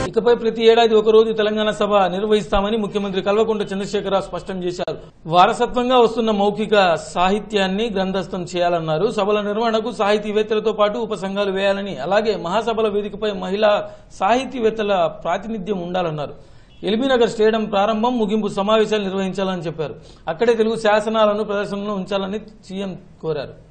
ఇకపై ప్రతి ఏడాది ఒక రోజు తెలంగాణ సభ నిర్వహిస్తామని ముఖ్యమంత్రి కల్వకుంట్ల చంద్రశేఖరరావు స్పష్టం చేశారు. వారసత్వంగా వస్తున్న మౌఖిక సాహిత్యాన్ని గ్రంథస్థం చేయాలన్నారు. సభల నిర్వహణకు సాహితీవేత్తలతో పాటు ఉపసంఘాలు వేయాలని, అలాగే మహాసభల వేదికపై మహిళా సాహితీవేత్తల ప్రాతినిధ్యం ఉండాలన్నారు. ఎల్బీనగర్ స్టేడియం ప్రారంభం, ముగింపు సమావేశాలు నిర్వహించాలని చెప్పారు. అక్కడే తెలుగు శాసనాలను ప్రదర్శనలో ఉంచాలని సీఎం కోరారు.